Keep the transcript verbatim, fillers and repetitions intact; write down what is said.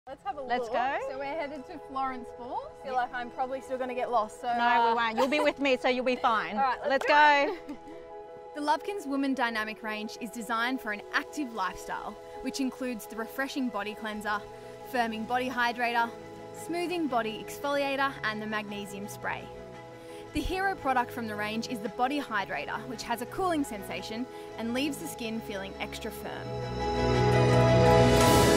Let's have a Let's look. go. So we're headed to Florence Falls. I feel like I'm probably still going to get lost. So No, uh... we won't. You'll be with me, so you'll be fine. All right, let's, let's go. go. The Lovekins Woman Dynamic range is designed for an active lifestyle, which includes the refreshing body cleanser, firming body hydrator, smoothing body exfoliator, and the magnesium spray. The hero product from the range is the body hydrator, which has a cooling sensation and leaves the skin feeling extra firm.